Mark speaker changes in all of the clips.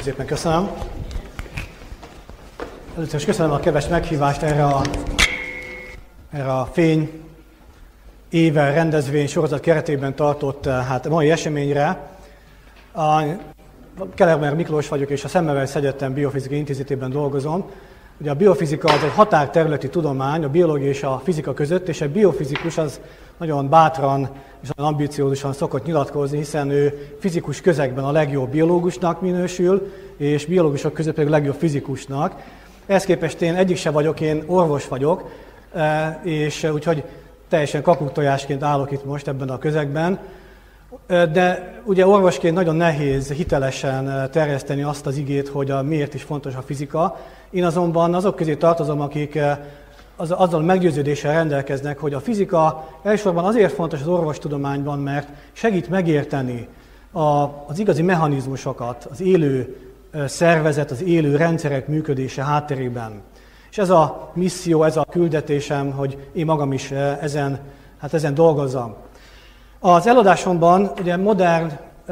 Speaker 1: Nagyon szépen köszönöm. Először is köszönöm a kedves meghívást erre a fény éve rendezvény sorozat keretében tartott mai eseményre. Kellemer Miklós vagyok, és a Semmelweis Egyetem Biofizikai Intézetében dolgozom. Ugye a biofizika az egy határterületi tudomány a biológia és a fizika között, és egy biofizikus az nagyon bátran és nagyon ambiciózusan szokott nyilatkozni, hiszen ő fizikus közegben a legjobb biológusnak minősül, és biológusok között pedig a legjobb fizikusnak. Ehhez képest én egyik se vagyok, én orvos vagyok, és úgyhogy teljesen kakuktojásként állok itt most ebben a közegben. De ugye orvosként nagyon nehéz hitelesen terjeszteni azt az igét, hogy miért is fontos a fizika. Én azonban azok közé tartozom, akik azzal meggyőződéssel rendelkeznek, hogy a fizika elsősorban azért fontos az orvostudományban, mert segít megérteni az igazi mechanizmusokat, az élő szervezet, az élő rendszerek működése hátterében. És ez a misszió, ez a küldetésem, hogy én magam is ezen dolgozzam. Az előadásomban ugye modern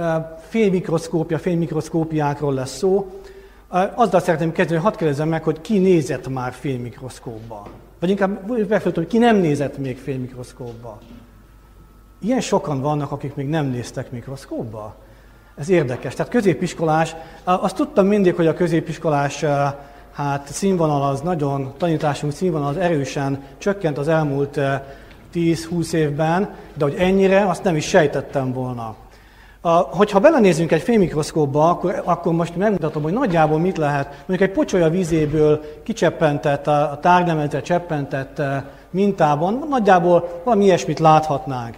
Speaker 1: fénymikroszkópiákról lesz szó. Azzal szeretném kezdeni, hogy hadd kérdezzem meg, hogy ki nézett már fénymikroszkópba? Vagy inkább befejeztem, hogy ki nem nézett még fénymikroszkópba? Ilyen sokan vannak, akik még nem néztek mikroszkópba? Ez érdekes. Tehát középiskolás, azt tudtam mindig, hogy a középiskolás színvonal az nagyon, tanításunk színvonal az erősen csökkent az elmúlt 10-20 évben, de hogy ennyire, azt nem is sejtettem volna. Hogyha belenézünk egy fénymikroszkópba, akkor most megmutatom, hogy nagyjából mit lehet, mondjuk egy pocsolya vízéből kicseppentett, a tárgylemezre cseppentett mintában, nagyjából valami ilyesmit láthatnánk.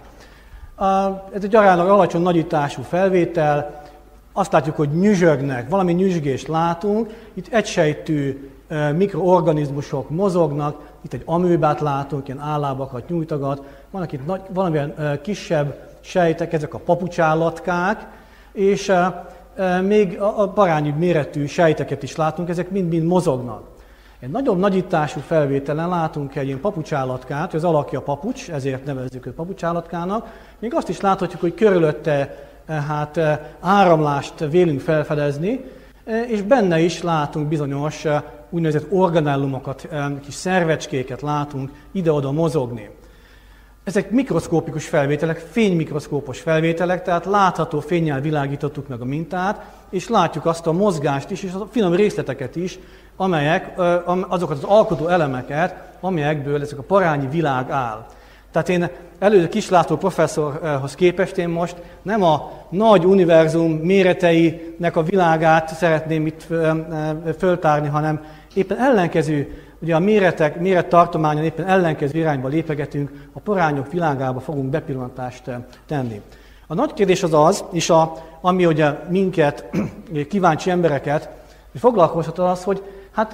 Speaker 1: Ez egy aránylag alacsony nagyítású felvétel, azt látjuk, hogy nyüzsögnek, valami nyüzsgést látunk, itt egysejtű mikroorganizmusok mozognak, itt egy amőbát látunk, ilyen állábakat nyújtogat, vannak itt valamilyen kisebb sejtek, ezek a papucsállatkák, és még a parányi méretű sejteket is látunk, ezek mind-mind mozognak. Egy nagyobb nagyítású felvételen látunk egy ilyen papucsállatkát, hogy az alakja papucs, ezért nevezzük őt papucsállatkának. Még azt is láthatjuk, hogy körülötte áramlást vélünk felfedezni, és benne is látunk bizonyos úgynevezett organellumokat, kis szervecskéket látunk ide-oda mozogni. Ezek mikroszkópikus felvételek, fénymikroszkópos felvételek, tehát látható fénnyel világítottuk meg a mintát, és látjuk azt a mozgást is, és a finom részleteket is, amelyek, azokat az alkotó elemeket, amelyekből ezek a parányi világ áll. Tehát én előző kislátó professzorhoz képest én most nem a nagy univerzum méreteinek a világát szeretném itt föltárni, hanem éppen ellenkező, ugye a mérettartományon éppen ellenkező irányba lépegetünk, a parányok világába fogunk bepillantást tenni. A nagy kérdés az, és ami ugye minket, kíváncsi embereket foglalkoztat az, hogy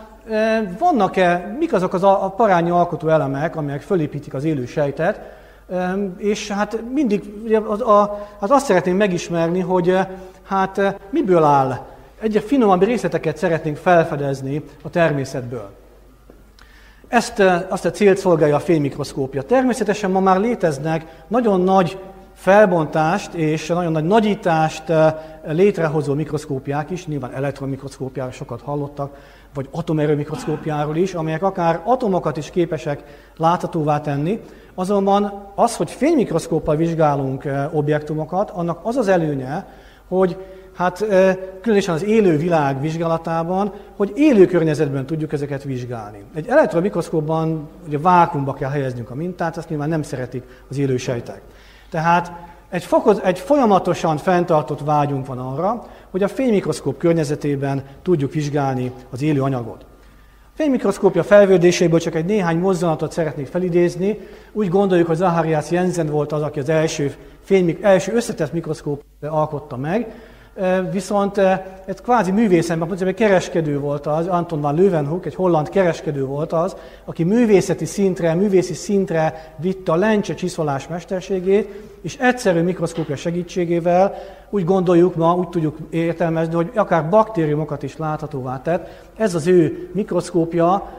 Speaker 1: mik azok a parányi alkotó elemek, amelyek fölépítik az élő sejtet, és mindig azt szeretnénk megismerni, hogy miből áll. Egyre finomabb részleteket szeretnénk felfedezni a természetből. Azt a célt szolgálja a fénymikroszkópia. Természetesen ma már léteznek nagyon nagy felbontást és nagyon nagy nagyítást létrehozó mikroszkópiák is, nyilván elektronmikroszkópiáról sokat hallottak, vagy atomerőmikroszkópiáról is, amelyek akár atomokat is képesek láthatóvá tenni. Azonban az, hogy fénymikroszkóppal vizsgálunk objektumokat, annak az az előnye, hogy különösen az élő világ vizsgálatában, hogy élő környezetben tudjuk ezeket vizsgálni. Egy elektronmikroszkópban ugye vákuumba kell helyeznünk a mintát, azt nyilván nem szeretik az élő sejtek. Tehát egy folyamatosan fenntartott vágyunk van arra, hogy a fénymikroszkóp környezetében tudjuk vizsgálni az élő anyagot. A fénymikroszkópia felvődéséből csak egy néhány mozzanatot szeretnék felidézni. Úgy gondoljuk, hogy Zacharias Jensen volt az, aki az első összetett mikroszkóp alkotta meg, viszont egy kvázi művészemben, egy kereskedő volt az, Anton van Leeuwenhoek, egy holland kereskedő volt az, aki művészi szintre vitte a lencse csiszolás mesterségét, és egyszerű mikroszkópia segítségével úgy gondoljuk ma, úgy tudjuk értelmezni, hogy akár baktériumokat is láthatóvá tett. Ez az ő mikroszkópja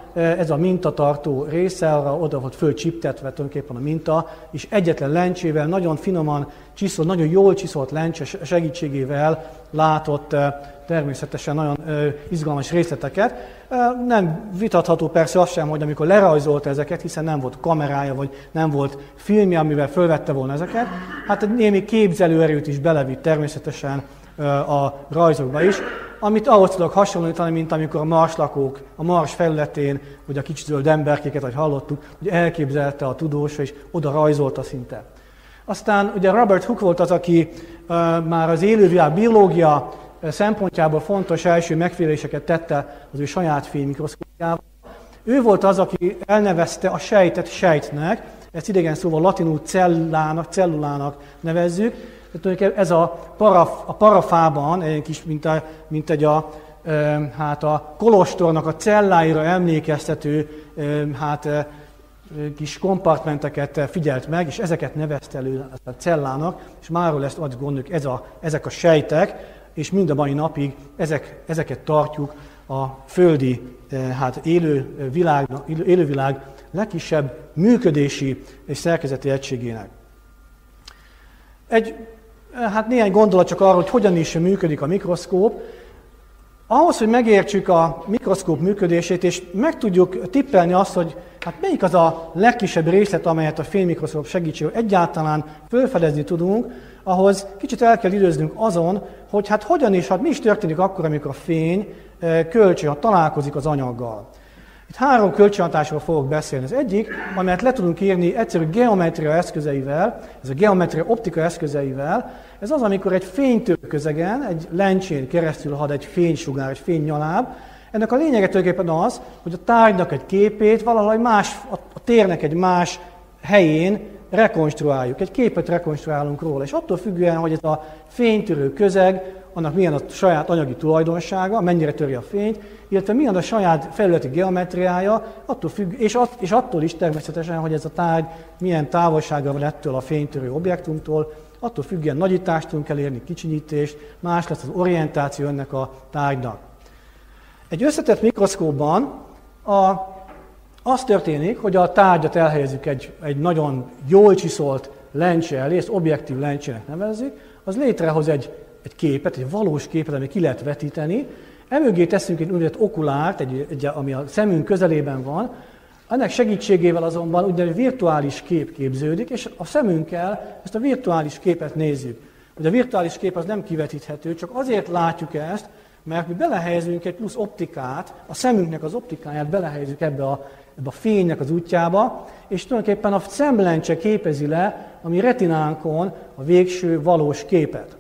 Speaker 1: ez a mintatartó része, oda volt fölcsiptetve tulajdonképpen a minta, és egyetlen lencsével, nagyon finoman csiszolt, nagyon jól csiszolt lencse segítségével látott természetesen nagyon izgalmas részleteket. Nem vitatható persze az sem, hogy amikor lerajzolta ezeket, hiszen nem volt kamerája, vagy nem volt filmje, amivel fölvette volna ezeket, hát egy némi képzelőerőt is belevitt természetesen a rajzokba is, amit ahhoz tudok hasonlítani, mint amikor a marslakók a Mars felületén, vagy a kicsi zöld emberkéket, ahogy hallottuk, hogy elképzelte a tudós, és oda rajzolta szinte. Aztán ugye Robert Hooke volt az, aki már az élővilág biológia szempontjából fontos első megfigyeléseket tette az ő saját fénymikroszkópjával. Ő volt az, aki elnevezte a sejtet sejtnek, ezt idegen szóval latinul cellulának nevezzük. Tehát ez a parafában, egy kis, mint a kolostornak a celláira emlékeztető kis kompartmenteket figyelt meg, és ezeket nevezte elő a cellának, és máról ezt azt gondoljuk, ezek a sejtek, és mind a mai napig ezeket tartjuk a földi élővilág legkisebb működési és szerkezeti egységének. Néhány gondolat csak arról, hogy hogyan is működik a mikroszkóp. Ahhoz, hogy megértsük a mikroszkóp működését, és meg tudjuk tippelni azt, hogy melyik az a legkisebb részlet, amelyet a fénymikroszkóp segítségével egyáltalán felfedezni tudunk, ahhoz kicsit el kell időznünk azon, hogy hogyan is, mi is történik akkor, amikor a fény találkozik az anyaggal. Itt 3 kölcsönhatásról fogok beszélni. Az egyik, amelyet le tudunk írni egyszerű geometria eszközeivel, ez a geometria optika eszközeivel, ez az, amikor egy fénytörő közegen, egy lencsén keresztül had egy fénysugár, egy fénynyaláb. Ennek a lényege tulajdonképpen az, hogy a tárgynak egy képét valahogy a térnek egy más helyén rekonstruáljuk, egy képet rekonstruálunk róla, és attól függően, hogy ez a fénytörő közeg, annak milyen a saját anyagi tulajdonsága, mennyire töri a fényt, illetve milyen a saját felületi geometriája, attól függ, és attól is természetesen, hogy ez a tárgy milyen távolsága van ettől a fénytörő objektumtól, attól függően nagyítást tudunk elérni, kicsinyítést, más lesz az orientáció ennek a tárgynak. Egy összetett mikroszkópban az történik, hogy a tárgyat elhelyezzük egy nagyon jól csiszolt lencse elé, ezt objektív lencsének nevezzük, az létrehoz egy képet, egy valós képet, amit ki lehet vetíteni. Emögé teszünk egy úgynevezett okulárt, ami a szemünk közelében van. Ennek segítségével azonban úgynevezett virtuális kép képződik, és a szemünkkel ezt a virtuális képet nézzük. Ugye a virtuális kép az nem kivetíthető, csak azért látjuk ezt, mert mi belehelyezünk egy plusz optikát, a szemünknek az optikáját belehelyezzük ebbe a fénynek az útjába, és tulajdonképpen a szemlencse képezi le a mi retinánkon a végső valós képet.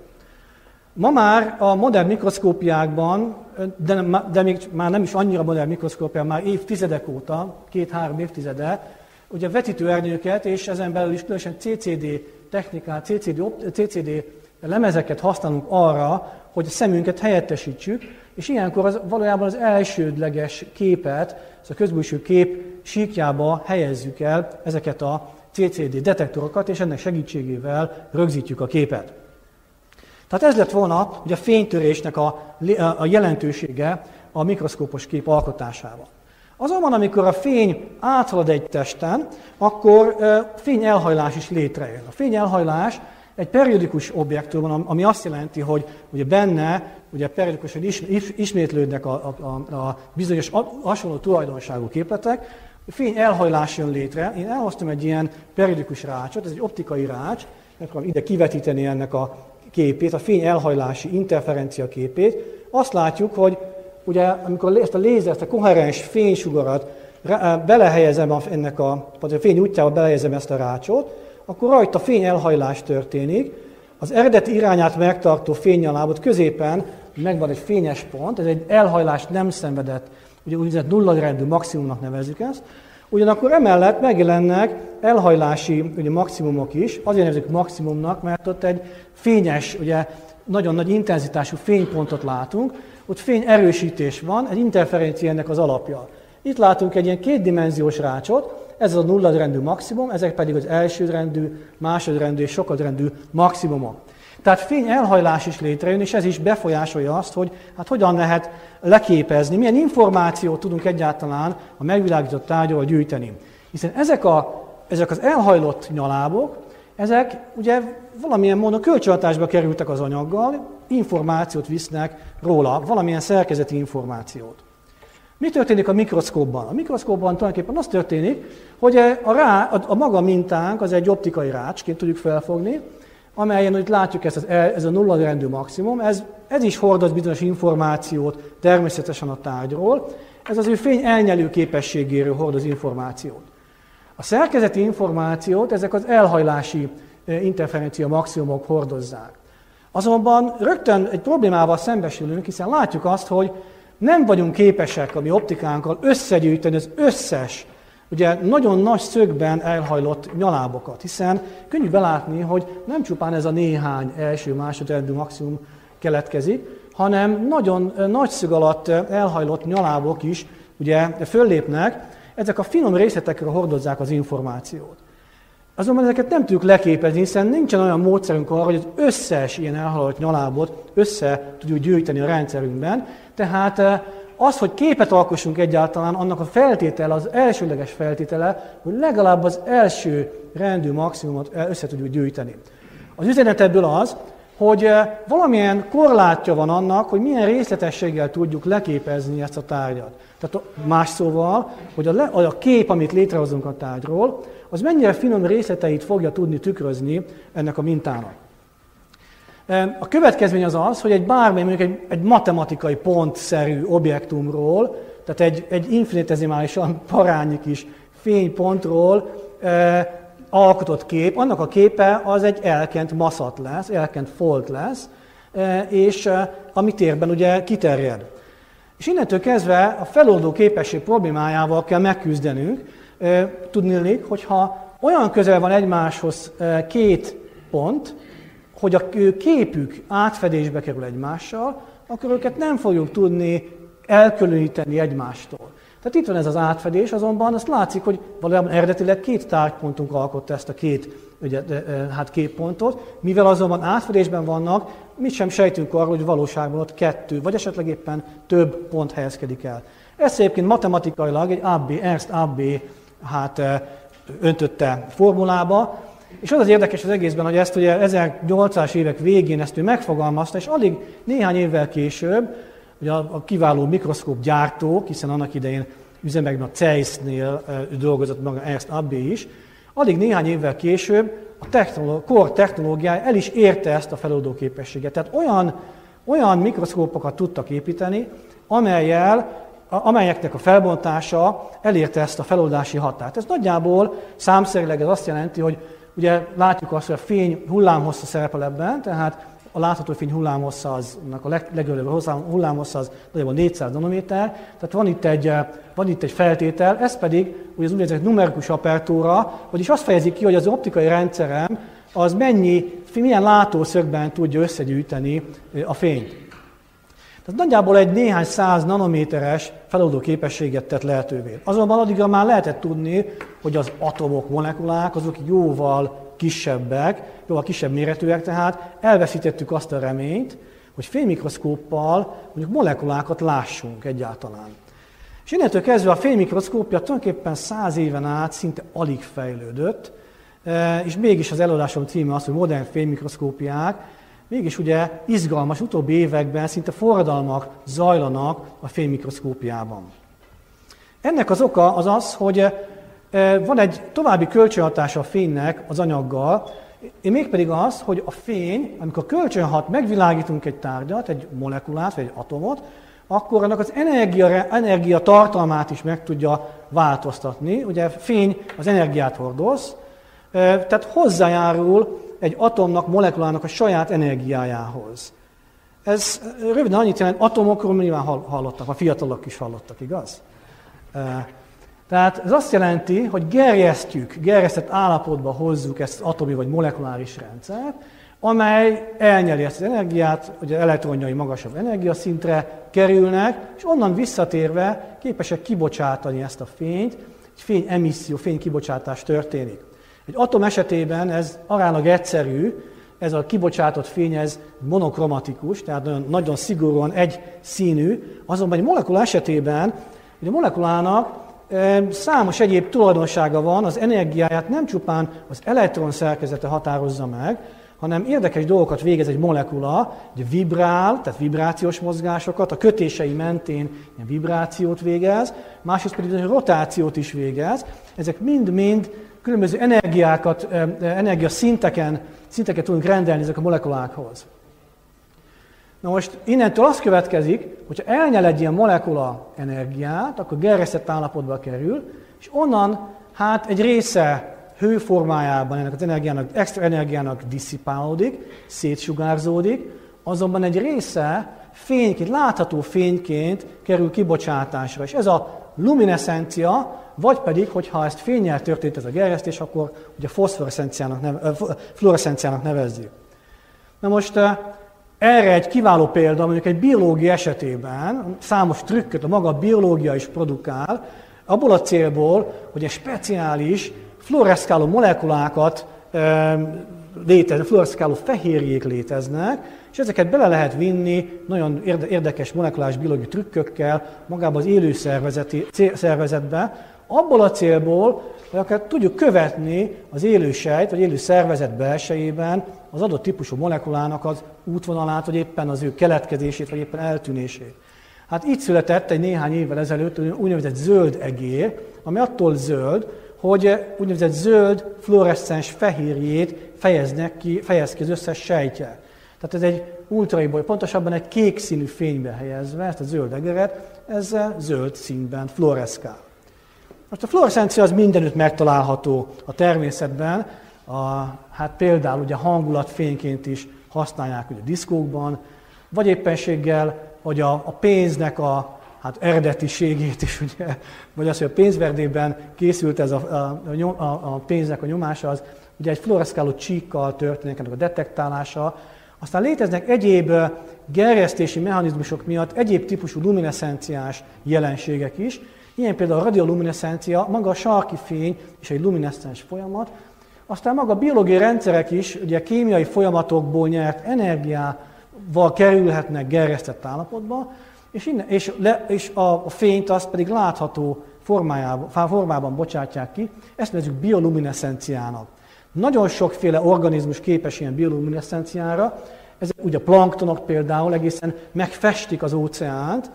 Speaker 1: Ma már a modern mikroszkópiákban, de még már nem is annyira modern mikroszkópiák, már évtizedek óta, 2-3 évtizede, ugye vetítőernyőket és ezen belül is különösen CCD technikát, CCD lemezeket használunk arra, hogy a szemünket helyettesítsük, és ilyenkor valójában az elsődleges képet, a közbülső kép síkjába helyezzük el ezeket a CCD detektorokat, és ennek segítségével rögzítjük a képet. Tehát ez lett volna ugye a fénytörésnek a jelentősége a mikroszkópos kép alkotásában. Azonban, amikor a fény áthalad egy testen, akkor fényelhajlás is létrejön. A fényelhajlás egy periódikus objektum, ami azt jelenti, hogy ugye benne ugye periódikusan ismétlődnek a bizonyos hasonló tulajdonságú képletek, a fény elhajlás jön létre. Én elhoztam egy ilyen periódikus rácsot, ez egy optikai rács, megpróbálom ide kivetíteni ennek a képét, a fény elhajlási interferencia képét. Azt látjuk, hogy ugye, amikor ezt a lézer, ezt a koherens fénysugarat belehelyezem a fény útjába belehelyezem ezt a rácsot, akkor rajta fény elhajlás történik. Az eredeti irányát megtartó fénynyalábot középen megvan egy fényes pont, ez egy elhajlást nem szenvedett, ugye úgynevezett nullarendű maximumnak nevezzük ezt. Ugyanakkor emellett megjelennek elhajlási ugye, maximumok is, azért nevezzük maximumnak, mert ott egy fényes, ugye, nagyon nagy intenzitású fénypontot látunk, ott fényerősítés van, egy interferencia ennek az alapja. Itt látunk egy ilyen kétdimenziós rácsot, ez a nulladrendű maximum, ezek pedig az elsődrendű, másodrendű és sokadrendű maximumok. Tehát fény elhajlás is létrejön, és ez is befolyásolja azt, hogy hát hogyan lehet leképezni, milyen információt tudunk egyáltalán a megvilágított tárgyról gyűjteni. Hiszen ezek az elhajlott nyalábok, ezek ugye valamilyen módon kölcsönhatásba kerültek az anyaggal, információt visznek róla, valamilyen szerkezeti információt. Mi történik a mikroszkópban? A mikroszkópban tulajdonképpen az történik, hogy a maga mintánk az egy optikai rácsként tudjuk felfogni, amelyen itt látjuk ez a nullarendű maximum, ez is hordoz bizonyos információt természetesen a tárgyról, ez az ő fény elnyelő képességéről hordoz információt. A szerkezeti információt ezek az elhajlási interferencia maximumok hordozzák. Azonban rögtön egy problémával szembesülünk, hiszen látjuk azt, hogy nem vagyunk képesek a mi optikánkkal összegyűjteni az összes, ugye nagyon nagy szögben elhajlott nyalábokat, hiszen könnyű belátni, hogy nem csupán ez a néhány első-másodrendű maximum keletkezik, hanem nagyon nagy szög alatt elhajlott nyalábok is ugye föllépnek, ezek a finom részletekről hordozzák az információt. Azonban ezeket nem tudjuk leképezni, hiszen nincsen olyan módszerünk arra, hogy az összes ilyen elhajlott nyalábot össze tudjuk gyűjteni a rendszerünkben. Tehát az, hogy képet alkossunk egyáltalán, annak a feltétele, az elsőleges feltétele, hogy legalább az első rendű maximumot össze tudjuk gyűjteni. Az üzenet ebből az, hogy valamilyen korlátja van annak, hogy milyen részletességgel tudjuk leképezni ezt a tárgyat. Tehát más szóval, hogy a kép, amit létrehozunk a tárgyról, az mennyire finom részleteit fogja tudni tükrözni ennek a mintának. A következmény az az, hogy mondjuk egy matematikai pontszerű objektumról, tehát egy infinitezimálisan parányi kis fénypontról alkotott kép, annak a képe az egy elkent maszat lesz, elkent folt lesz, és ami térben ugye kiterjed. És innentől kezdve a feloldó képesség problémájával kell megküzdenünk. Tudniillik, hogyha olyan közel van egymáshoz két pont, hogy a képük átfedésbe kerül egymással, akkor őket nem fogjuk tudni elkülöníteni egymástól. Tehát itt van ez az átfedés, azonban azt látszik, hogy valójában eredetileg két tárgypontunk alkotta ezt a két pontot, mivel azonban átfedésben vannak, mit sem sejtünk arról, hogy valóságban ott kettő, vagy esetleg éppen több pont helyezkedik el. Ezt egyébként matematikailag egy Ernst Abbe öntötte formulába, és az érdekes az egészben, hogy ezt ugye 1800-as évek végén ezt ő megfogalmazta, és alig néhány évvel később, ugye a kiváló mikroszkóp gyártók, hiszen annak idején üzemekben a Zeissnél dolgozott maga Ernst Abbe is, alig néhány évvel később a kor technológiája el is érte ezt a feloldó képességet. Tehát olyan mikroszkópokat tudtak építeni, amelyeknek a felbontása elérte ezt a feloldási határt. Ez nagyjából számszerűleg ez azt jelenti, hogy ugye látjuk azt, hogy a fény hullámhossza szerepel ebben, tehát a látható fény hullámhossza a legnagyobb hullámhossza az nagyjából 400 nanométer, tehát van itt egy feltétel, ez pedig ugye az úgynevezett numerikus apertúra, vagyis azt fejezi ki, hogy az optikai rendszerem az milyen látószögben tudja összegyűjteni a fényt. Tehát nagyjából egy néhány száz nanométeres feloldó képességet tett lehetővé. Azonban addigra már lehetett tudni, hogy az atomok, molekulák, azok jóval kisebb méretűek, tehát elveszítettük azt a reményt, hogy fénymikroszkóppal mondjuk molekulákat lássunk egyáltalán. És innentől kezdve a fénymikroszkópja tulajdonképpen 100 éven át szinte alig fejlődött, és mégis az előadásom címe az, hogy modern fénymikroszkópiák, mégis ugye izgalmas, utóbbi években szinte forradalmak zajlanak a fénymikroszkópiában. Ennek az oka az az, hogy van egy további kölcsönhatása a fénynek az anyaggal, mégpedig az, hogy a fény, amikor kölcsönhat, megvilágítunk egy tárgyat, egy molekulát vagy egy atomot, akkor annak az energia tartalmát is meg tudja változtatni. Ugye fény az energiát hordoz, tehát hozzájárul egy atomnak, molekulának a saját energiájához. Ez röviden annyit jelent, atomokról nyilván hallottak, a fiatalok is hallottak, igaz? Tehát ez azt jelenti, hogy gerjesztett állapotba hozzuk ezt az atomi vagy molekuláris rendszert, amely elnyeli ezt az energiát, hogy az elektronjai magasabb energiaszintre kerülnek, és onnan visszatérve képesek kibocsátani ezt a fényt, egy fényemisszió, fénykibocsátás történik. Egy atom esetében ez aránylag egyszerű, ez a kibocsátott fény ez monokromatikus, tehát nagyon szigorúan egy színű, azonban egy molekula esetében, hogy a molekulának számos egyéb tulajdonsága van, az energiáját nem csupán az elektron szerkezete határozza meg, hanem érdekes dolgokat végez egy molekula, ugye vibrál, tehát vibrációs mozgásokat, a kötései mentén ilyen vibrációt végez, másrészt pedig rotációt is végez. Ezek mind-mind különböző energiaszinteket tudunk rendelni ezek a molekulákhoz. Na most innentől az következik, hogyha elnyel egy ilyen molekula energiát, akkor gerjesztett állapotba kerül, és onnan hát egy része hőformájában ennek az energiának, extra energiának disszipálódik, szétsugárzódik, azonban egy része fényként, látható fényként kerül kibocsátásra. És ez a lumineszencia, vagy pedig, hogyha ezt fénnyel történt ez a gerjesztés, akkor ugye fluoreszcenciának nevezzük. Na most erre egy kiváló példa, mondjuk egy biológia esetében, számos trükköt a maga biológia is produkál, abból a célból, hogy egy speciális fluoreszkáló molekulákat léteznek, fluoreszkáló fehérjék léteznek, és ezeket bele lehet vinni nagyon érdekes molekuláris biológiai trükkökkel magába az élő szervezetbe, abból a célból, hogy akár tudjuk követni az élő sejt, vagy élő szervezet belsejében az adott típusú molekulának az útvonalát, vagy éppen az ő keletkezését, vagy éppen eltűnését. Hát így született egy néhány évvel ezelőtt úgynevezett zöld egér, ami attól zöld, hogy úgynevezett zöld fluoreszcens fehérjét fejez ki az összes sejtje. Tehát ez egy ultraiboly, pontosabban egy kék színű fénybe helyezve, ezt a zöld egeret, ez zöld színben fluoreszkál. Most a fluoreszcencia az mindenütt megtalálható a természetben, hát például ugye hangulatfényként is használják ugye diszkókban, vagy éppenséggel, hogy a pénznek a eredetiségét is, ugye, vagy az, hogy a pénzverdében készült ez a pénznek a nyomása, az ugye egy fluoreszkáló csíkkal történik ennek a detektálása. Aztán léteznek egyéb gerjesztési mechanizmusok miatt egyéb típusú lumineszenciás jelenségek is, ilyen például a radiolumineszencia, maga a sarki fény és egy lumineszcens folyamat, aztán maga a biológiai rendszerek is, ugye kémiai folyamatokból nyert energiával kerülhetnek gerjesztett állapotba, és a fényt azt pedig látható formában bocsátják ki, ezt nevezzük biolumineszenciának. Nagyon sokféle organizmus képes ilyen biolumineszenciára, ezek ugye a planktonok például egészen megfestik az óceánt,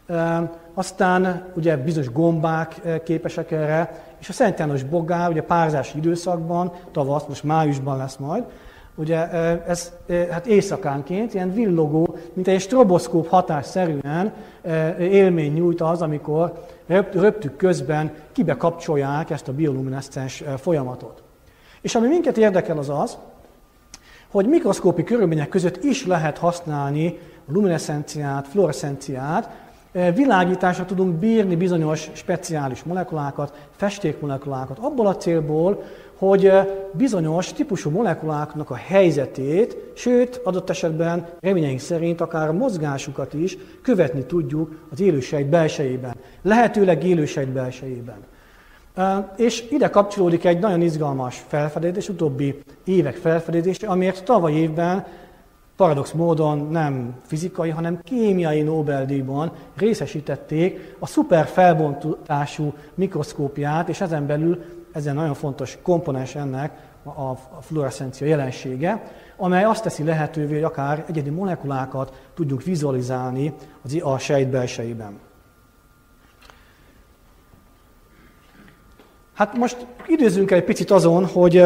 Speaker 1: aztán ugye bizonyos gombák képesek erre, és a Szent János bogár, ugye párzási időszakban, tavasz, most májusban lesz majd, ugye ez hát éjszakánként ilyen villogó, mint egy stroboszkóp hatásszerűen élmény nyújt az, amikor röptük közben kibekapcsolják ezt a bioluminescens folyamatot. És ami minket érdekel az az, hogy mikroszkópi körülmények között is lehet használni a lumineszenciát, fluoreszcenciát, világításra tudunk bírni bizonyos speciális molekulákat, festékmolekulákat, abból a célból, hogy bizonyos típusú molekuláknak a helyzetét, sőt, adott esetben reményeink szerint akár a mozgásukat is követni tudjuk az élősejt belsejében, lehetőleg élősejt belsejében. És ide kapcsolódik egy nagyon izgalmas felfedezés, utóbbi évek felfedezése, amiért tavaly évben paradox módon nem fizikai, hanem kémiai Nobel-díjban részesítették a szuper felbontású mikroszkópiát, és ezen belül ezen nagyon fontos komponens ennek a fluoreszcencia jelensége, amely azt teszi lehetővé, hogy akár egyedi molekulákat tudjunk vizualizálni a sejt belsejében. Hát most időzzünk el egy picit azon, hogy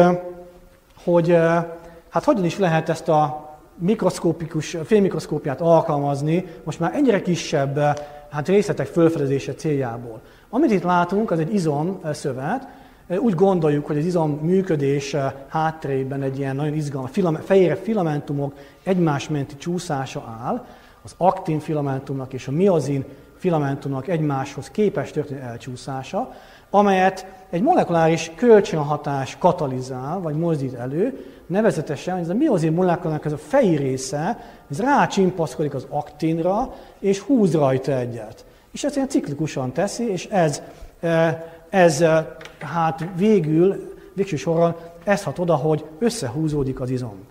Speaker 1: hogyan is lehet ezt a fénymikroszkópiát alkalmazni, most már ennyire kisebb részletek felfedezése céljából. Amit itt látunk, az egy izomszövet. Úgy gondoljuk, hogy az izom működés hátterében egy ilyen nagyon izgalmas fehérje filamentumok egymás menti csúszása áll, az aktin filamentumnak és a miozin filamentumnak egymáshoz képes történő elcsúszása, amelyet egy molekuláris kölcsönhatás katalizál, vagy mozdít elő, nevezetesen, hogy ez a miozin molekulának ez a feji része, ez rácsimpaszkodik az aktinra, és húz rajta egyet. És ezt ilyen ciklikusan teszi, és ez hát végső soron ez hat oda, hogy összehúzódik az izom.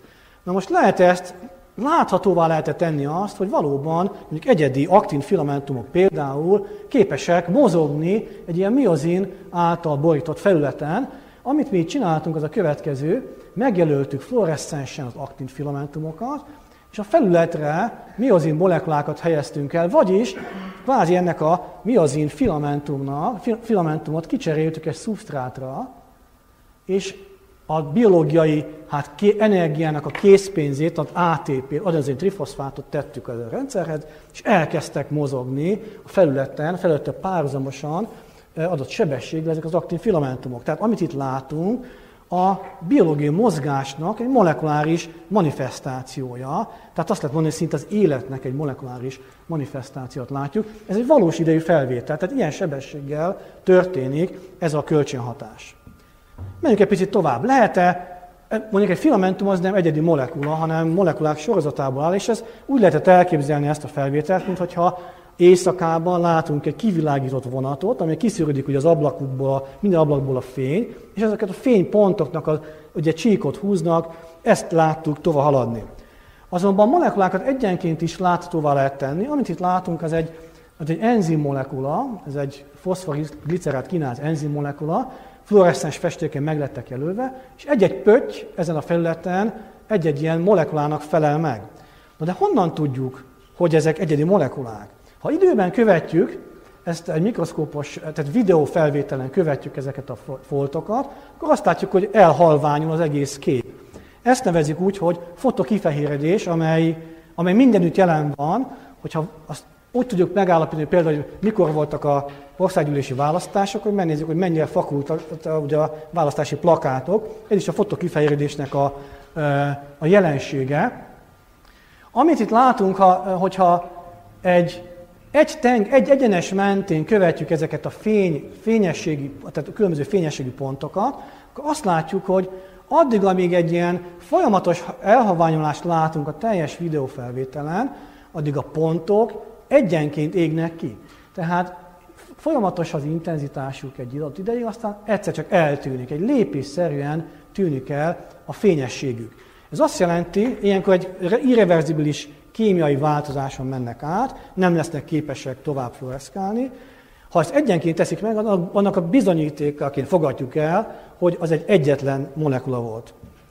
Speaker 1: Na most lehet ezt, láthatóvá lehet tenni azt, hogy valóban mondjuk egyedi aktin filamentumok például képesek mozogni egy ilyen miozin által borított felületen. Amit mi itt csináltunk, az a következő, megjelöltük fluoreszcensen az aktin filamentumokat, és a felületre miozin molekulákat helyeztünk el, vagyis kvázi ennek a miozin filamentumot kicseréltük egy szubsztrátra, és a biológiai energiának a készpénzét, az ATP, adenozin trifoszfátot tettük a rendszerhez, és elkezdtek mozogni a felületen párhuzamosan adott sebességgel ezek az aktin filamentumok. Tehát amit itt látunk, a biológiai mozgásnak egy molekuláris manifestációja, tehát azt lehet mondani, hogy szinte az életnek egy molekuláris manifestációt látjuk. Ez egy valós idejű felvétel, tehát ilyen sebességgel történik ez a kölcsönhatás. Menjünk egy picit tovább. Lehet-e, mondjuk egy filamentum az nem egyedi molekula, hanem molekulák sorozatából áll, és ez úgy lehetett elképzelni ezt a felvételt, mintha éjszakában látunk egy kivilágított vonatot, ami kiszűrődik ugye az ablakukból, minden ablakból a fény, és ezeket a fénypontoknak ugye csíkot húznak, ezt láttuk tovább haladni. Azonban a molekulákat egyenként is láthatóvá lehet tenni, amit itt látunk, az egy enzimmolekula, ez egy foszforglicerát kináz enzimmolekula, fluoreszcens festéken meg lettek jelölve, és egy-egy pötty ezen a felületen egy-egy ilyen molekulának felel meg. Na de honnan tudjuk, hogy ezek egyedi molekulák? Ha időben követjük, ezt egy mikroszkópos, tehát videófelvételen követjük ezeket a foltokat, akkor azt látjuk, hogy elhalványul az egész kép. Ezt nevezik úgy, hogy fotokifehéredés, amely mindenütt jelen van, hogyha azt úgy tudjuk megállapítani például, hogy mikor voltak a országgyűlési választások, hogy megnézzük, hogy mennyire fakultak ugye a választási plakátok. Ez is a fotokifehéredésnek a jelensége. Amit itt látunk, hogyha egy egyenes mentén követjük ezeket a tehát a különböző fényességi pontokat, akkor azt látjuk, hogy addig, amíg egy ilyen folyamatos elhalványolást látunk a teljes videófelvételen, addig a pontok egyenként égnek ki. Tehát folyamatos az intenzitásuk egy adott ideig, aztán egyszer csak eltűnik, egy lépésszerűen tűnik el a fényességük. Ez azt jelenti, ilyenkor egy irreverzibilis kémiai változáson mennek át, nem lesznek képesek tovább fluoreszkálni. Ha ezt egyenként teszik meg, annak a bizonyítékaként fogadjuk el, hogy az egy egyetlen molekula volt.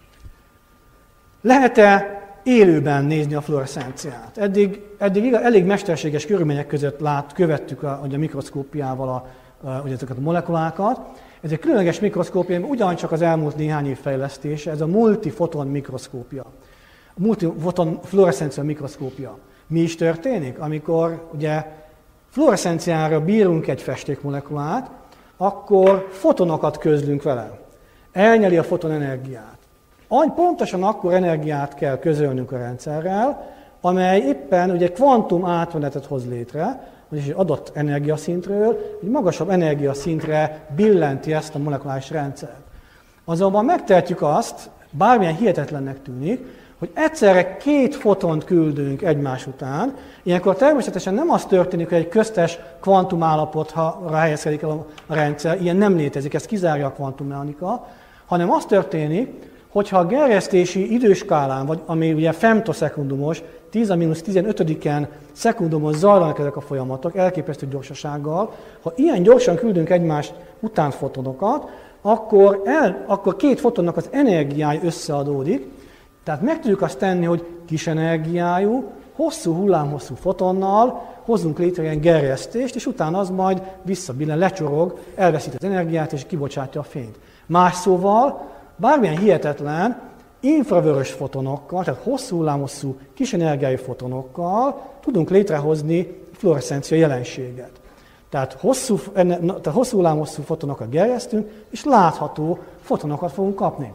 Speaker 1: Lehet-e élőben nézni a fluoreszcenciát? Eddig elég mesterséges körülmények között követtük a mikroszkópiával ezeket a molekulákat. Ez egy különleges mikroszkópia, ugyancsak az elmúlt néhány év fejlesztése, ez a multifoton mikroszkópia. A multifoton fluoreszcencia mikroszkópia. Mi is történik, amikor ugye fluoreszcenciára bírunk egy festékmolekulát, akkor fotonokat közlünk vele. Elnyeli a fotonenergiát. Pontosan akkor energiát kell közölnünk a rendszerrel, amely éppen ugye kvantum átmenetet hoz létre, vagyis egy adott energiaszintről egy magasabb energiaszintre billenti ezt a molekuláris rendszert. Azonban megtehetjük azt, bármilyen hihetetlennek tűnik, hogy egyszerre két fotont küldünk egymás után, ilyenkor természetesen nem az történik, hogy egy köztes kvantumállapotra helyezkedik el a rendszer, ilyen nem létezik, ez kizárja a kvantummechanika, hanem az történik, hogyha a gerjesztési időskálán, vagy ami ugye femtoszekundumos, 10⁻15 szekundumos zajlanak ezek a folyamatok, elképesztő gyorsasággal, ha ilyen gyorsan küldünk egymás után fotonokat, akkor két fotonnak az energiája összeadódik, tehát meg tudjuk azt tenni, hogy kis energiájú, hosszú hullámhosszú fotonnal hozzunk létre ilyen gerjesztést, és utána az majd visszabillen, lecsorog, elveszít az energiát, és kibocsátja a fényt. Más szóval, bármilyen hihetetlen, infravörös fotonokkal, tehát hosszú hullámhosszú, kis energiájú fotonokkal tudunk létrehozni fluoreszcencia jelenséget. Tehát hosszú hullámhosszú fotonokat gerjesztünk, és látható fotonokat fogunk kapni.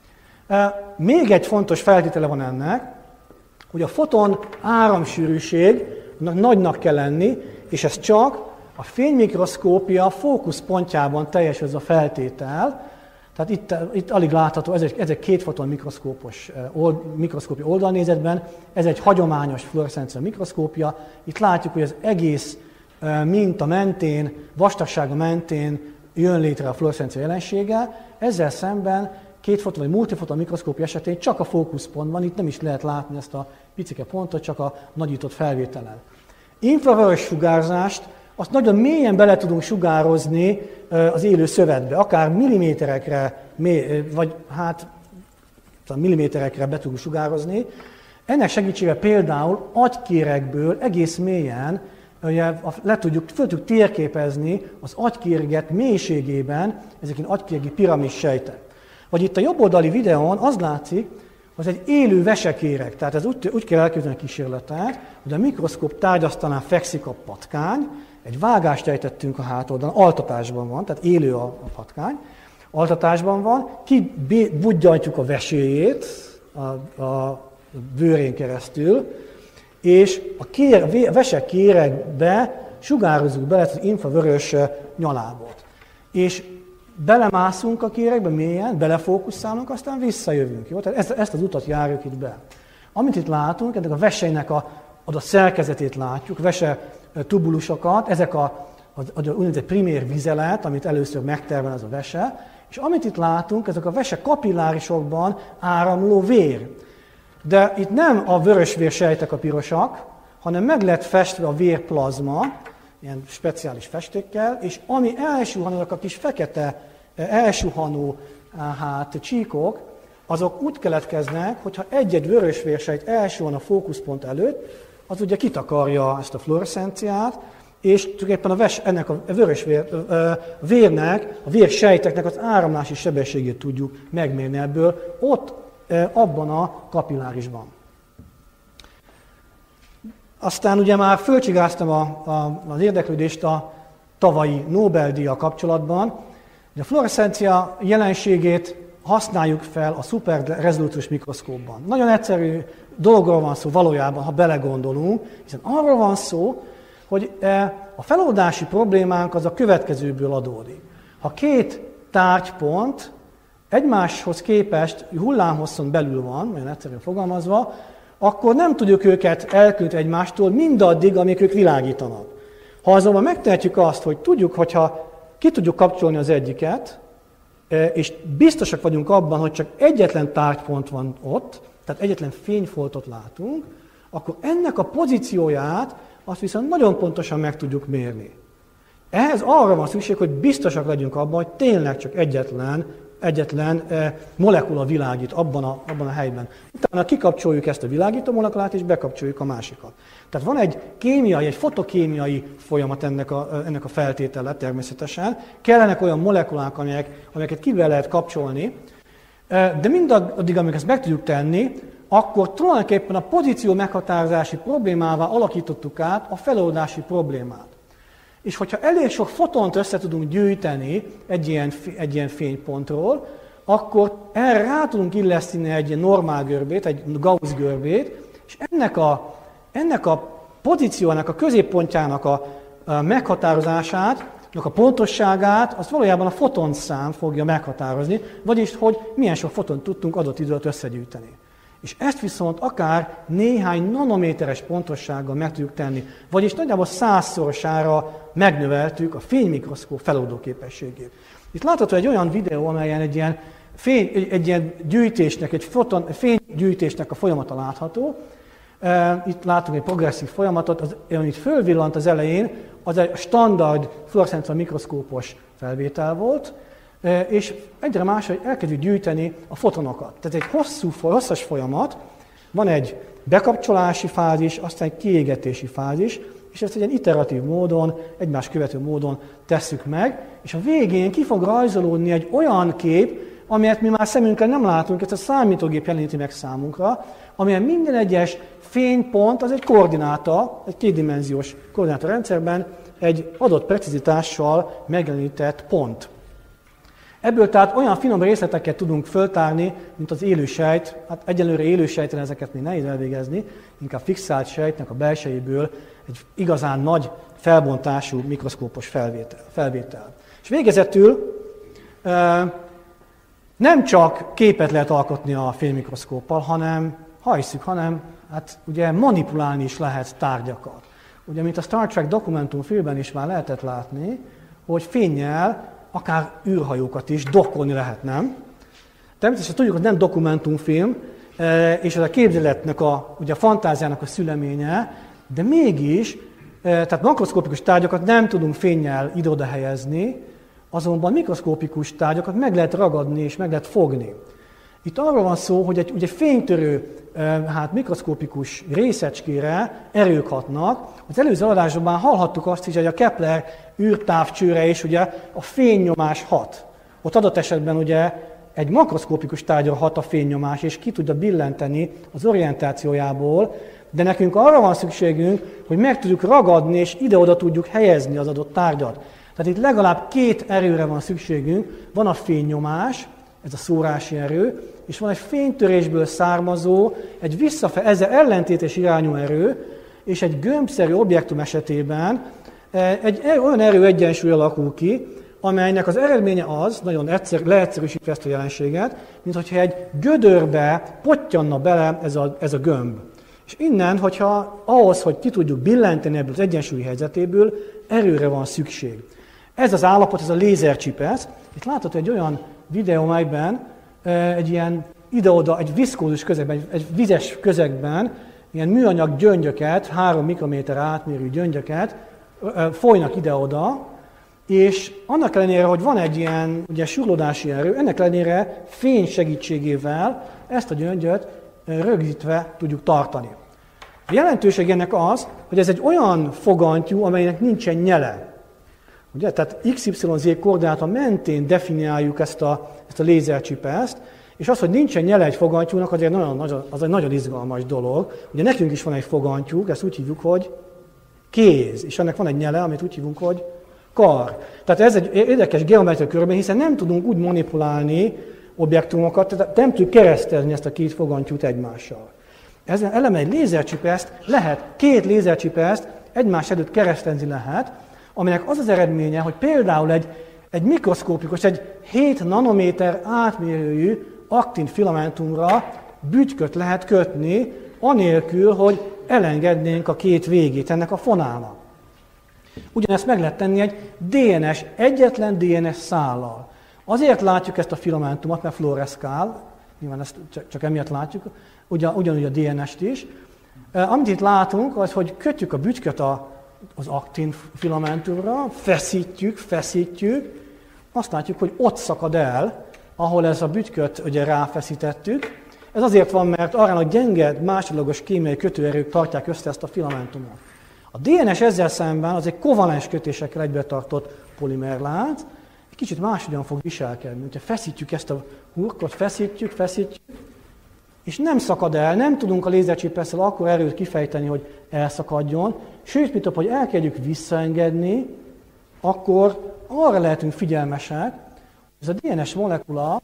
Speaker 1: Még egy fontos feltétele van ennek, hogy a foton áramsűrűségnek nagynak kell lenni, és ez csak a fénymikroszkópia fókuszpontjában teljesül ez a feltétel. Tehát itt alig látható, ez egy két foton mikroszkópia oldalnézetben, ez egy hagyományos fluoreszcencia mikroszkópia. Itt látjuk, hogy az egész minta mentén, vastagsága mentén jön létre a fluoreszcencia jelensége, ezzel szemben kétfoton vagy multifoton mikroszkópia esetén csak a fókuszpont van, itt nem is lehet látni ezt a picike pontot, csak a nagyított felvételen. Infravörös sugárzást, azt nagyon mélyen bele tudunk sugározni az élő szövetbe, akár milliméterekre, vagy hát milliméterekre be tudunk sugározni. Ennek segítségével például agykéregből egész mélyen föl tudjuk térképezni az agykéreget mélységében ezeken agykéregi piramis sejtek. Vagy itt a jobb oldali videón az látszik, az egy élő vesekéreg. Tehát ez úgy kell elképzelni a kísérletet, hogy a mikroszkóp tárgyasztalán fekszik a patkány, egy vágást ejtettünk a hátoldalon, altatásban van, tehát élő a patkány, altatásban van, kibudjantjuk a veséjét a bőrén keresztül, és a vesekéregbe sugározzuk bele az infravörös nyalábot. És belemászunk a kéregbe mélyen, belefókuszálunk, aztán visszajövünk. Jó? Tehát ezt az utat járjuk itt be. Amit itt látunk, ennek a veseinek a szerkezetét látjuk, vese tubulusokat, ezek az úgynevezett primér vizelet, amit először megtermel ez a vese, és amit itt látunk, ezek a vese kapillárisokban áramló vér. De itt nem a vörösvér sejtek a pirosak, hanem meg lett festve a vérplazma, ilyen speciális festékkel, és ami elsuhan, azok a kis fekete elsuhanó csíkok, azok úgy keletkeznek, hogyha egy-egy vörösvérsejt elsuhan a fókuszpont előtt, az ugye kitakarja ezt a fluoreszcenciát, és tulajdonképpen ennek a vérnek, a vérsejteknek az áramlási sebességét tudjuk megmérni ebből, ott abban a kapillárisban. Aztán ugye már fölcsigáztam az érdeklődést a tavalyi Nobel-díjjal kapcsolatban. A fluoreszcencia jelenségét használjuk fel a szuperrezolúciós mikroszkópban. Nagyon egyszerű dologról van szó valójában, ha belegondolunk, hiszen arról van szó, hogy a feloldási problémánk az a következőből adódik. Ha két tárgypont egymáshoz képest hullámhosszon belül van, olyan egyszerűen fogalmazva, akkor nem tudjuk őket elkülöníteni egymástól mindaddig, amíg ők világítanak. Ha azonban megtehetjük azt, hogy tudjuk, hogyha ki tudjuk kapcsolni az egyiket, és biztosak vagyunk abban, hogy csak egyetlen tárgypont van ott, tehát egyetlen fényfoltot látunk, akkor ennek a pozícióját azt viszont nagyon pontosan meg tudjuk mérni. Ehhez arra van szükség, hogy biztosak legyünk abban, hogy tényleg csak egyetlen molekula világít abban a helyben. Utána kikapcsoljuk ezt a világító molekulát, és bekapcsoljuk a másikat. Tehát van egy fotokémiai folyamat ennek a feltétele természetesen. Kellenek olyan molekulák, amelyeket ki lehet kapcsolni, de mindaddig, amíg ezt meg tudjuk tenni, akkor tulajdonképpen a pozíció meghatározási problémává alakítottuk át a feloldási problémát. És hogyha elég sok fotont össze tudunk gyűjteni egy ilyen fénypontról, akkor erre rá tudunk illeszteni egy ilyen normál görbét, egy Gauss görbét, és ennek a pozíciónak, a középpontjának a meghatározását, a pontosságát, azt valójában a fotonszám fogja meghatározni, vagyis hogy milyen sok fotont tudtunk adott időt összegyűjteni. És ezt viszont akár néhány nanométeres pontossággal meg tudjuk tenni, vagyis nagyjából 100-szorosára megnöveltük a fénymikroszkóp feloldó képességét. Itt látható egy olyan videó, amelyen egy ilyen gyűjtésnek, egy fénygyűjtésnek a folyamata látható. Itt látunk egy progresszív folyamatot, amit fölvillant az elején, az egy standard fluoreszcencia mikroszkópos felvétel volt, és egyre máshogy elkezdjük gyűjteni a fotonokat. Tehát egy hosszas folyamat, van egy bekapcsolási fázis, aztán egy kiégetési fázis, és ezt egy ilyen iteratív módon, egymás követő módon tesszük meg, és a végén ki fog rajzolódni egy olyan kép, amelyet mi már szemünkkel nem látunk, ezt a számítógép jeleníti meg számunkra, amelyen minden egyes fénypont az egy koordináta, egy kétdimenziós koordinátorrendszerben egy adott precizitással megjelenített pont. Ebből tehát olyan finom részleteket tudunk föltárni, mint az élősejt, hát egyelőre élősejten ezeket még nehéz elvégezni, inkább fixált sejtnek a belsejéből egy igazán nagy felbontású mikroszkópos felvétel. És végezetül nem csak képet lehet alkotni a fénymikroszkóppal, hanem hát ugye manipulálni is lehet tárgyakat. Ugye, mint a Star Trek dokumentumfilmben is már lehetett látni, hogy fénnyel akár űrhajókat is dokkolni lehet, nem? Természetesen tudjuk, hogy nem dokumentumfilm, és ez a képzeletnek, ugye a fantáziának a szüleménye, de mégis, tehát makroszkópikus tárgyakat nem tudunk fénnyel ide-oda helyezni, azonban mikroszkópikus tárgyakat meg lehet ragadni és meg lehet fogni. Itt arról van szó, hogy egy fénytörő, mikroszkópikus részecskére erők hatnak. Az előző adásban hallhattuk azt is, hogy a Kepler űrtávcsőre is ugye a fénynyomás hat. Ott adott esetben ugye egy makroszkópikus tárgyra hat a fénynyomás, és ki tudja billenteni az orientációjából, de nekünk arra van szükségünk, hogy meg tudjuk ragadni, és ide-oda tudjuk helyezni az adott tárgyat. Tehát itt legalább két erőre van szükségünk. Van a fénynyomás, ez a szórási erő, és van egy fénytörésből származó, ezzel ellentétes irányú erő, és egy gömbszerű objektum esetében egy olyan erő-egyensúly alakul ki, amelynek az eredménye az, nagyon leegyszerűsítve ezt a jelenséget, mint hogyha egy gödörbe pottyanna bele ez a gömb. És innen, hogyha ahhoz, hogy ki tudjuk billenteni ebből az egyensúlyi helyzetéből, erőre van szükség. Ez az állapot, ez a lézercsipesz. Itt látható egy olyan videó, amelyben egy ilyen ide-oda, egy viszkózus közegben, egy vizes közegben ilyen műanyag gyöngyöket, 3 mikrométer átmérő gyöngyöket folynak ide-oda, és annak ellenére, hogy van egy ilyen ugye, surlódási erő, ennek ellenére fény segítségével ezt a gyöngyöt rögzítve tudjuk tartani. A jelentőség ennek az, hogy ez egy olyan fogantyú, amelynek nincsen nyele. Ugye? Tehát XYZ koordináta mentén definiáljuk ezt a lézercsipeszt, és az, hogy nincsen nyele egy fogantyúnak, az egy nagyon izgalmas dolog. Ugye nekünk is van egy fogantyúk, ezt úgy hívjuk, hogy kéz, és ennek van egy nyele, amit úgy hívunk, hogy kar. Tehát ez egy érdekes geometriai körben, hiszen nem tudunk úgy manipulálni objektumokat, tehát nem tudjuk keresztelni ezt a két fogantyút egymással. Ezen eleme egy lézercsipeszt lehet, két lézercsipeszt egymás előtt keresztelni lehet, aminek az az eredménye, hogy például egy mikroszkópikus, egy 7 nanométer átmérőjű aktin filamentumra bütyköt lehet kötni, anélkül, hogy elengednénk a két végét ennek a fonának. Ugyanezt meg lehet tenni egy egyetlen DNS szállal. Azért látjuk ezt a filamentumot, mert fluoreszkál, nyilván ezt csak emiatt látjuk, ugyanúgy a DNS-t is. Amit itt látunk, az, hogy kötjük a bütyköt az aktin filamentumra, feszítjük, azt látjuk, hogy ott szakad el, ahol ez a bütyköt ugye ráfeszítettük. Ez azért van, mert arra gyenge másodlagos kémiai kötőerők tartják össze ezt a filamentumot. A DNS ezzel szemben az egy kovalens kötésekkel egybetartott polimerlánc, egy kicsit máshogyan fog viselkedni. Hogyha feszítjük ezt a hurkot, feszítjük, és nem szakad el, nem tudunk a lézercsipesszel akkor erőt kifejteni, hogy elszakadjon, sőt, mint hogy elkezdjük visszaengedni, akkor arra lehetünk figyelmesek, hogy ez a DNS molekula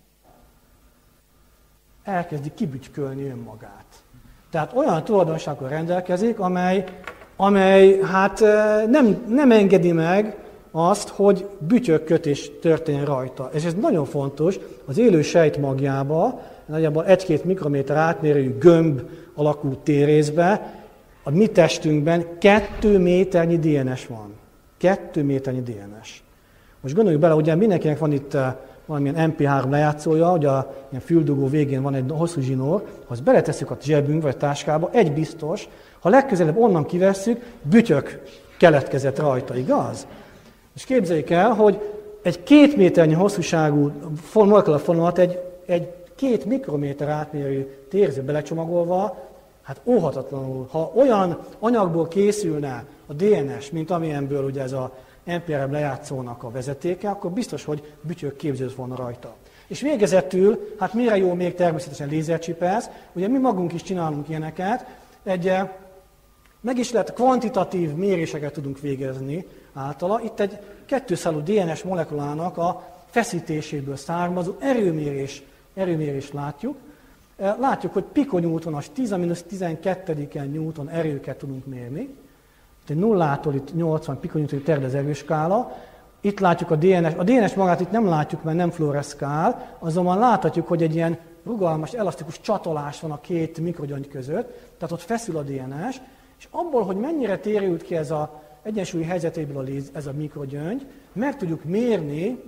Speaker 1: elkezdi kibütykölni önmagát. Tehát olyan tulajdonsággal rendelkezik, amely nem engedi meg azt, hogy bütyökkötés történjen rajta. És ez nagyon fontos, az élő sejtmagjában, nagyjából 1-2 mikrométer átmérőjű gömb alakú térészbe, a mi testünkben 2 méternyi DNS van. 2 méternyi DNS. Most gondoljuk bele, ugye mindenkinek van itt valamilyen MP3 lejátszója, ugye a ilyen füldugó végén van egy hosszú zsinór, ha azt beletesszük a zsebünk vagy a táskába, egy biztos, ha legközelebb onnan kivesszük, bütyök keletkezett rajta, igaz? És képzeljük el, hogy egy 2 méternyi hosszúságú molekulafonalat egy 2 mikrométer átmérő térző belecsomagolva, hát óhatatlanul, ha olyan anyagból készülne a DNS, mint amilyenből ugye ez a NPRM lejátszónak a vezetéke, akkor biztos, hogy bütyök képződött volna rajta. És végezetül, hát mire jó még természetesen lézercsipesz, ugye mi magunk is csinálunk ilyeneket, meg is lehet kvantitatív méréseket tudunk végezni általa. Itt egy 2-szálú DNS molekulának a feszítéséből származó erőmérést látjuk. Látjuk, hogy pikonewtonos 10-12 newton erőket tudunk mérni. Itt 0-tól 80 pikonewton terjed az erőskála. Itt látjuk a DNS. A DNS magát itt nem látjuk, mert nem fluoreszkál, azonban láthatjuk, hogy egy ilyen rugalmas, elasztikus csatolás van a két mikrogyöngy között, tehát ott feszül a DNS, és abból, hogy mennyire térült ki ez az egyensúlyi helyzetéből ez a mikrogyöngy, meg tudjuk mérni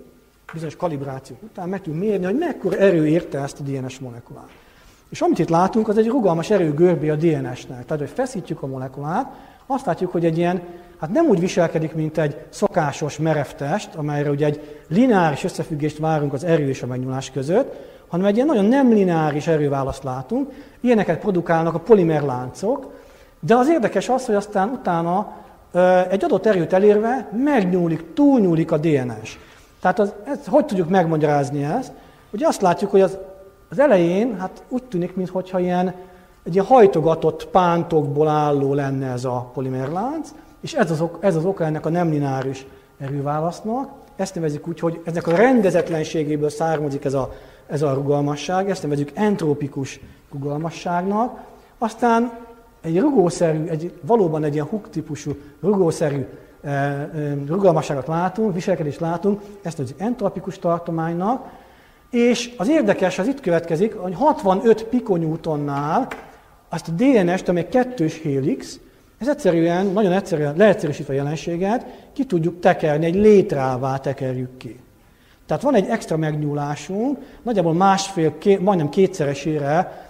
Speaker 1: bizonyos kalibrációk után meg tudjuk mérni, hogy mekkora erő érte ezt a DNS molekulát. És amit itt látunk, az egy rugalmas erőgörbé a DNS-nek. Tehát, hogy feszítjük a molekulát, azt látjuk, hogy egy ilyen, hát nem úgy viselkedik, mint egy szokásos merev test, amelyre ugye egy lineáris összefüggést várunk az erő és a megnyúlás között, hanem egy ilyen nagyon nem lineáris erőválaszt látunk. Ilyeneket produkálnak a polimerláncok, de az érdekes az, hogy aztán utána egy adott erőt elérve megnyúlik, túlnyúlik a DNS. Tehát hogy tudjuk megmagyarázni ezt? Ugye azt látjuk, hogy az elején hát úgy tűnik, mintha egy ilyen hajtogatott pántokból álló lenne ez a polimerlánc, és ez az oka ennek a nem lineáris erőválasznak. Ezt nevezzük úgy, hogy ennek a rendezetlenségéből származik ez a rugalmasság, ezt nevezzük entrópikus rugalmasságnak. Aztán egy rugószerű, valóban egy ilyen Hooke-típusú rugószerű rugalmasságot látunk, viselkedést látunk, ezt nevezzük entropikus tartománynak, és az érdekes, az itt következik, hogy 65 pikonewtonnál azt a DNS-t, amely kettős helix, ez egyszerűen, nagyon egyszerűen leegyszerűsítve a jelenséget, ki tudjuk tekerni, egy létrává tekerjük ki. Tehát van egy extra megnyúlásunk, nagyjából majdnem kétszeresére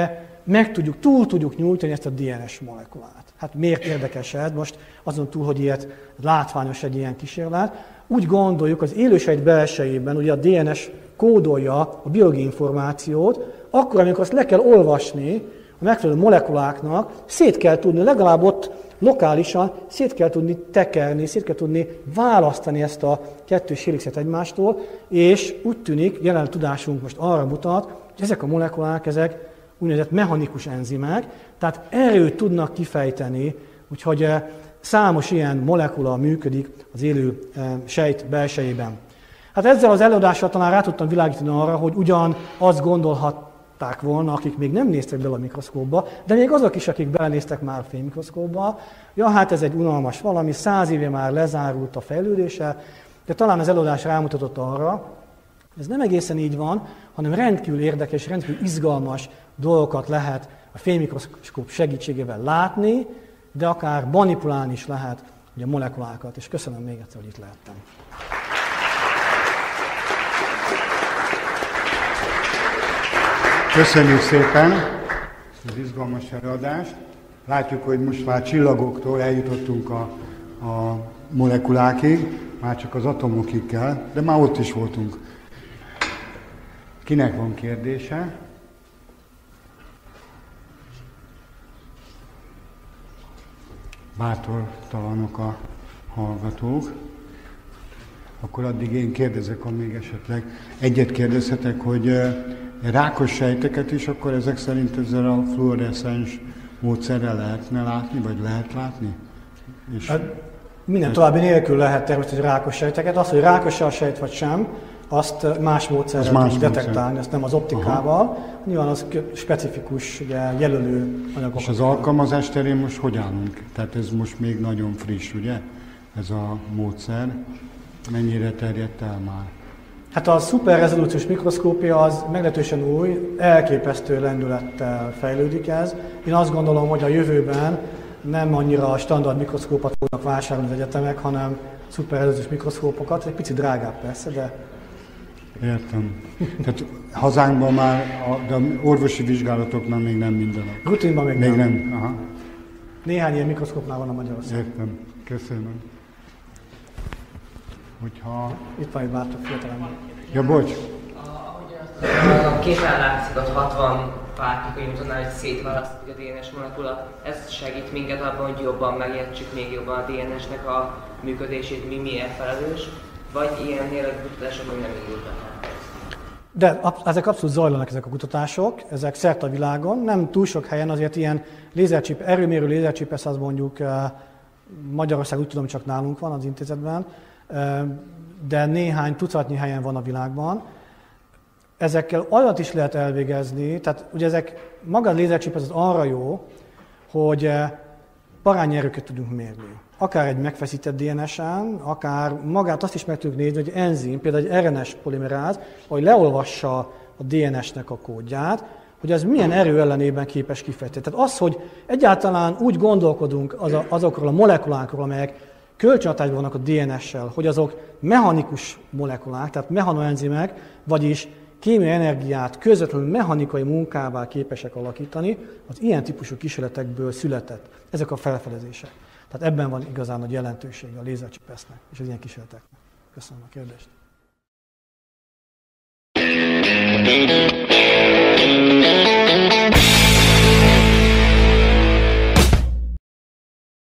Speaker 1: túl tudjuk nyújtani ezt a DNS molekulát. Hát miért érdekes ez? Most azon túl, hogy ilyet látványos egy ilyen kísérlet. Úgy gondoljuk, az élősejt belsejében ugye a DNS kódolja a biológiai információt, akkor, amikor azt le kell olvasni a megfelelő molekuláknak, szét kell tudni, legalább ott lokálisan szét kell tudni tekerni, szét kell tudni választani ezt a kettős helixet egymástól, és úgy tűnik, jelen tudásunk most arra mutat, hogy ezek a molekulák, ezek úgynevezett mechanikus enzimek, tehát erőt tudnak kifejteni, úgyhogy számos ilyen molekula működik az élő sejt belsejében. Hát ezzel az előadással talán rá tudtam világítani arra, hogy ugyan azt gondolhatták volna, akik még nem néztek bele a mikroszkópba, de még azok is, akik belenéztek már a fénymikroszkópba, ja, hát ez egy unalmas valami, 100 éve már lezárult a fejlődése, de talán az előadás rámutatott arra, ez nem egészen így van, hanem rendkívül érdekes, rendkívül izgalmas dolgokat lehet a fénymikroszkóp segítségével látni, de akár manipulálni is lehet ugye, a molekulákat, és köszönöm még egyszer, hogy itt lehettem.
Speaker 2: Köszönjük szépen az izgalmas előadást. Látjuk, hogy most már csillagoktól eljutottunk a molekulákig, már csak az atomokig kell, de már ott is voltunk. Kinek van kérdése? Bátortalanok a hallgatók. Akkor addig én kérdezek, amíg esetleg egyet kérdezhetek, hogy rákos sejteket is akkor ezek szerint ezzel a fluoreszcens módszerrel lehetne látni, vagy lehet látni? És
Speaker 1: hát minden további nélkül lehet természetesen rákos sejteket. Az, hogy rákos a sejt vagy sem, azt más módszerrel tudjuk detektálni, ezt nem az optikával. Aha. Nyilván az specifikus jelölő anyagokat.
Speaker 2: És az alkalmazás terén most hogy állunk? Tehát ez most még nagyon friss, ugye? Ez a módszer. Mennyire terjedt el már?
Speaker 1: Hát a szuperrezolúciós mikroszkópia az meglehetősen új, elképesztő lendülettel fejlődik ez. Én azt gondolom, hogy a jövőben nem annyira a standard mikroszkópot fognak vásárolni az egyetemek, hanem szuperrezolúciós mikroszkópokat, egy picit drágább persze, de...
Speaker 2: Értem. Tehát hazánkban már, de orvosi vizsgálatoknál még nem mindenek.
Speaker 1: Rutinban még nem.
Speaker 2: Aha.
Speaker 1: Néhány ilyen mikroszkópnál van a Magyarországon.
Speaker 2: Értem. Köszönöm. Hogyha...
Speaker 1: Itt van egy bátor fiatalember.
Speaker 2: Ja, bocs.
Speaker 3: A képen látszik, ott 60 pár pikonewtonnál, hogy szétválasztik a DNS molekula. Ez segít minket abban, hogy jobban megértsük még jobban a DNS-nek a működését, miért felelős, vagy ilyen jellegű kutatások még nem indultak el.
Speaker 1: De ezek abszolút zajlanak ezek a kutatások, ezek szerte a világon, nem túl sok helyen, azért ilyen erőmérő lézercsípesz, az mondjuk Magyarország úgy tudom, csak nálunk van az intézetben, de néhány tucatnyi helyen van a világban. Ezekkel olyat is lehet elvégezni, tehát ugye maga a lézercsípesz az arra jó, hogy parányi erőket tudunk mérni. Akár egy megfeszített DNS-en, akár magát azt is meg tudjuk nézni, hogy enzim, például egy RNS polimeráz, hogy leolvassa a DNS-nek a kódját, hogy az milyen erő ellenében képes kifejteni. Tehát az, hogy egyáltalán úgy gondolkodunk azokról a molekulákról, amelyek kölcsönhatásban vannak a DNS-sel, hogy azok mechanikus molekulák, tehát mechanoenzimek, vagyis kémiai energiát közvetlenül mechanikai munkává képesek alakítani, az ilyen típusú kísérletekből született. Ezek a felfedezések. Tehát ebben van igazán nagy jelentősége a lézercsipesznek és az ilyen kísérleteknek. Köszönöm a kérdést.